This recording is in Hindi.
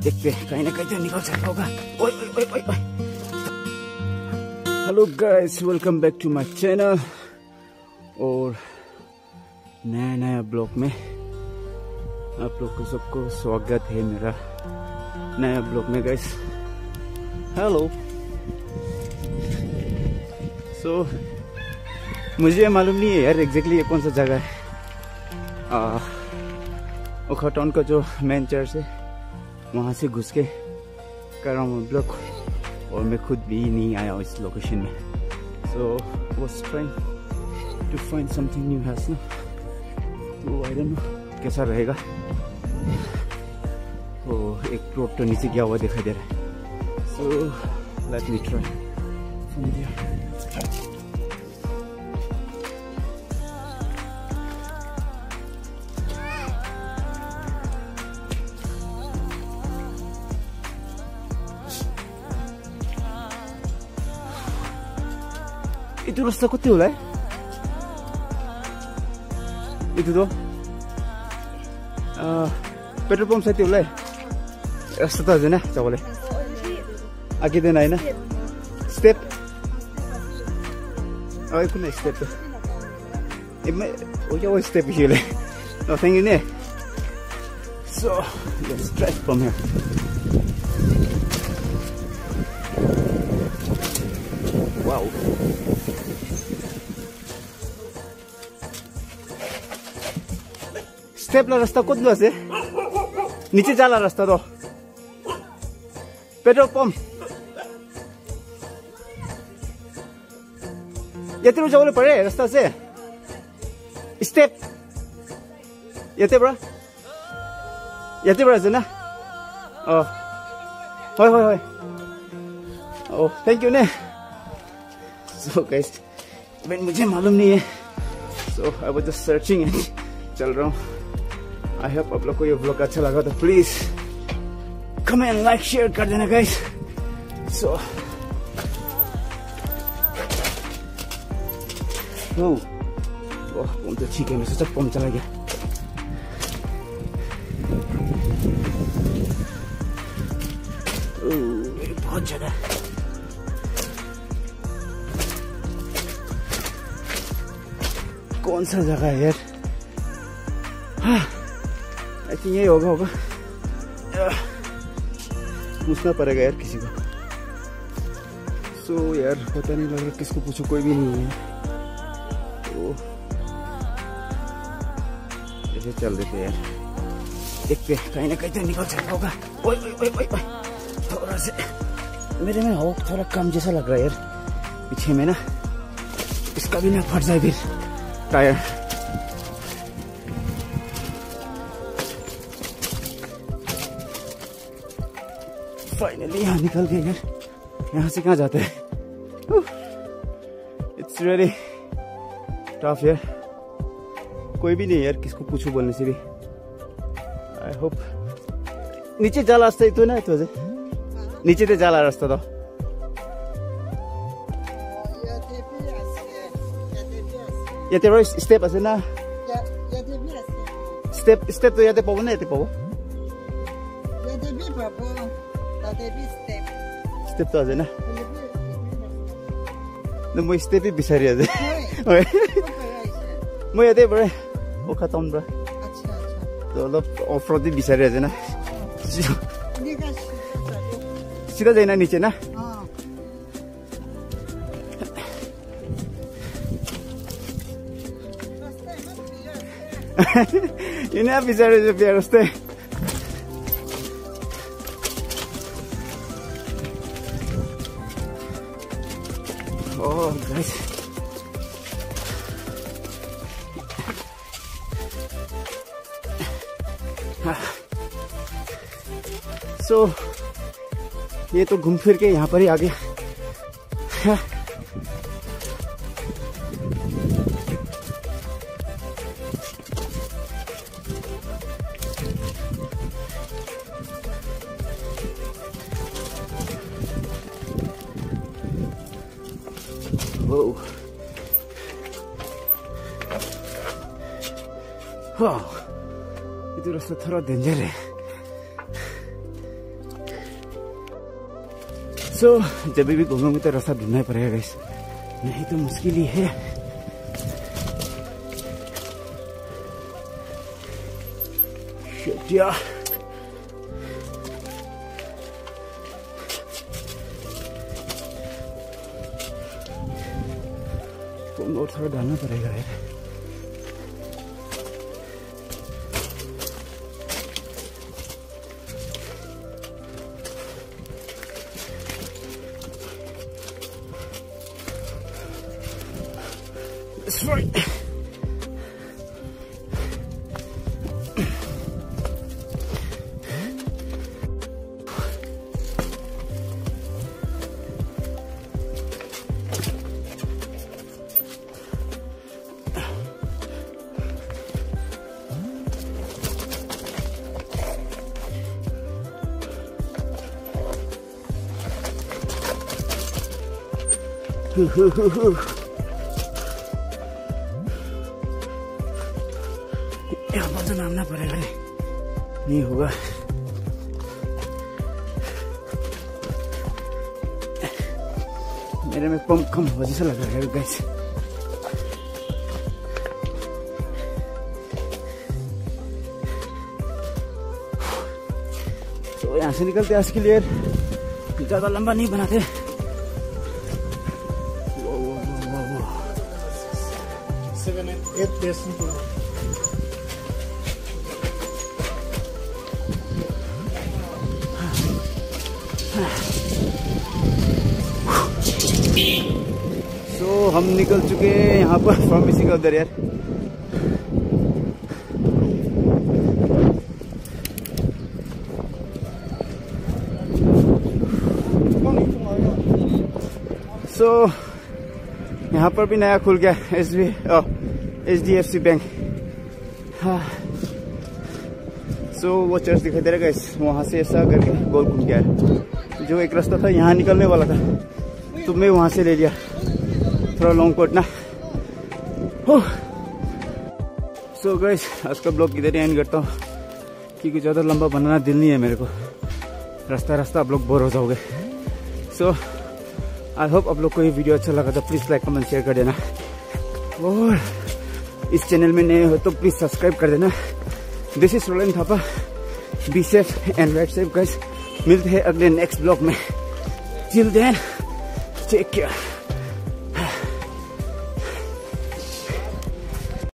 देखते हैं कहीं ना कहीं तो निकल सकता होगा। ओए ओए ओए ओए। Hello guys, welcome back to my channel और नया ब्लॉग में आप लोग को सबको स्वागत है मेरा नया ब्लॉग में गाइस। हेलो। सो मुझे मालूम नहीं है यार एग्जैक्टली ये कौन सा जगह है। ओखा टाउन का जो मेन चर्च है वहाँ से घुस के कर रहा हूँ ब्लॉग और मैं खुद भी नहीं आया इस लोकेशन में। So was trying to find something new has ना, तो आई डोंट नो कैसा रहेगा। तो एक रोड तो नीचे गया हुआ दिखाई दे रहा है। So let me try from here. Itu rasa kecil lah. Itu tuh. Petrol pump saya tiulai. Rasa tu aja na, coba le. Akhir dia naik na. Step. Oh, itu na step tu. Ini, oh jauh step sih le. Nothing in there. So let's try from here. Wow. Step ला रास्ता कुछ से नीचे जाला रास्ता तो पेट्रोल पंप यते जाने पड़े रास्ता से स्टेप यते बड़ा ना। होय होय होय। ओह थैंक यू ने। सो गाइस मुझे मालूम नहीं है, so I was just searching and चल रहा हूँ। आई होप आप लोग को ये व्लॉग अच्छा लगा तो प्लीज कमेंट लाइक शेयर कर देना गाइस। सो पंप तो ठीक है, मैं सोचा पंप चला गया। बहुत ज्यादा कौन सा जगह है यार? आई थिंक ये होगा पूछना पड़ेगा यार किसी को। सो यार पता नहीं लग रहा किसको पूछो, कोई भी नहीं है तो ऐसे चल देते यार, देखते कहीं ना कहीं तो निकल सकता होगा। ओए ओए ओए ओए, थोड़ा से मेरे में हो थोड़ा कम जैसा लग रहा है यार पीछे में ना, इसका भी ना फट जाए फिर टायर। फाइनली यहाँ निकल गए यार। यहाँ से कहाँ जाते हैं? इट्स रियली टफ यार, कोई भी नहीं यार किसको पूछूं बोलने से भी। आई होप नीचे जाला रास्ता तो ना, तो नीचे तो जाला रास्ता तो याते रोज स्टेप আছে না? स्टेप तो याते पाবো না, याते पाবো स्टेप तो আছে না? মই স্টেপই বিচাৰি আছে। মই ইয়াতে পৰে ওখা টাউন পৰা তো অলপ অফ ৰ'ডে বিচাৰি আছে না, सीधा जाए ना नीचे ना। इन्हें बिचारे जो प्यार उसते ओह गाइस सो ये तो घूम फिर के यहाँ पर ही आ गया। itu rasa थोड़ा डेंजर है। सो जब भी घूमोगे तो रास्ता ढूंढना ही पड़ेगा गाइस, नहीं तो मुश्किल ही है। शिट यार, और थोड़ा डालना पड़ेगा यार। That's right. यहाँ पर तो नामना पड़ेगा, नहीं होगा। मेरे में पंप कम हो जैसा लग रहा है गाइस। तो यहाँ से निकलते हैं आज के लिए, ज्यादा लंबा नहीं बनाते। तो हम निकल चुके हैं यहाँ पर फार्मेसी का उधर यार। सो यहाँ पर भी नया खुल गया HDFC बैंक। सो वो चर्च दिखाई दे रहा है, वहां से ऐसा करके गोल घूम गया है। जो एक रास्ता था यहाँ निकलने वाला था तो मैं वहां से ले लिया, थोड़ा लॉन्ग कट ना। सो गाइस आज का ब्लॉग इधर ही एंड करता हूँ क्योंकि ज़्यादा लंबा बनाना दिल नहीं है मेरे को। रास्ता रास्ता आप लोग बोर हो जाओगे। सो आई होप आप लोग को ये वीडियो अच्छा लगा तो प्लीज़ लाइक कमेंट शेयर कर देना, और इस चैनल में नए हो तो प्लीज़ सब्सक्राइब कर देना। This is Rolan Thapa, be safe and right safe guys. मिलते हैं अगले नेक्स्ट ब्लॉग में। Till then take care.